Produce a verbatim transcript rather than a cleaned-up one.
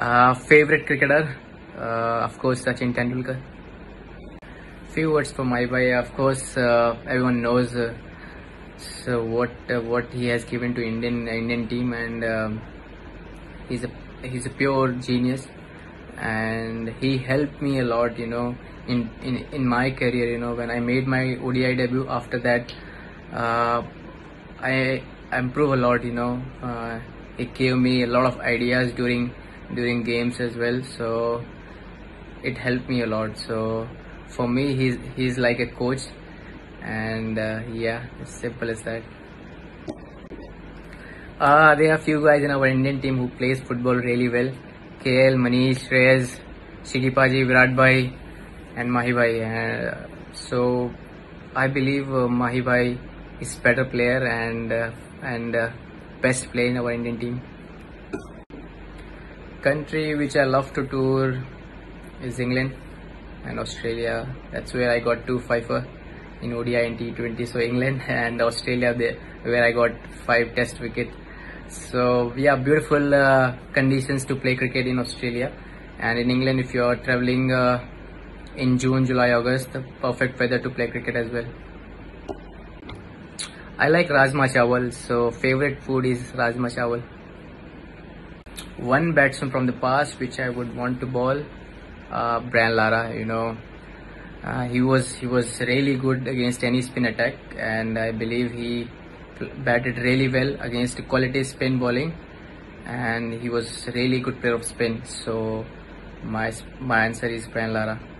Uh, favorite cricketer, uh, of course, Sachin Tendulkar. Few words for my boy. Of course, uh, everyone knows uh, so what uh, what he has given to Indian Indian team, and um, he's a he's a pure genius, and he helped me a lot. You know, in in in my career. You know, when I made my O D I debut. After that, uh, I improved a lot. You know, uh, he gave me a lot of ideas during during games as well, so it helped me a lot. So for me, he's he's like a coach, and uh, yeah, it's simple as that. Uh, there are few guys in our Indian team who plays football really well. K L, Manish, Shreyas, Shidipaji, Virat Bhai, and Mahi Bhai. Uh, so I believe uh, Mahi Bhai is better player and uh, and uh, best player in our Indian team. Country which I love to tour is England and Australia. That's where I got two fifer in O D I and T twenty. So England and Australia, there where I got five test wicket. So we have beautiful uh, conditions to play cricket in Australia, and in England, if you are traveling uh, in June, July, August, the perfect weather to play cricket as well. I like Rajma Chawal, so favorite food is Rajma Chawal. One batsman from the past which I would want to bowl, uh, Brian Lara. You know, uh, he was he was really good against any spin attack, and I believe he batted really well against quality spin bowling, and he was really good player of spin. So my my answer is Brian Lara.